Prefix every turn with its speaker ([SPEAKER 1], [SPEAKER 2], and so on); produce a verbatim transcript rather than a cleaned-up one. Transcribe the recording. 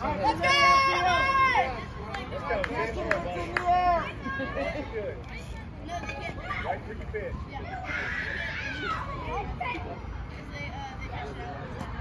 [SPEAKER 1] Let's go!
[SPEAKER 2] Let's go. Finish here, buddy. Good. Right for your pitch.
[SPEAKER 1] Yeah.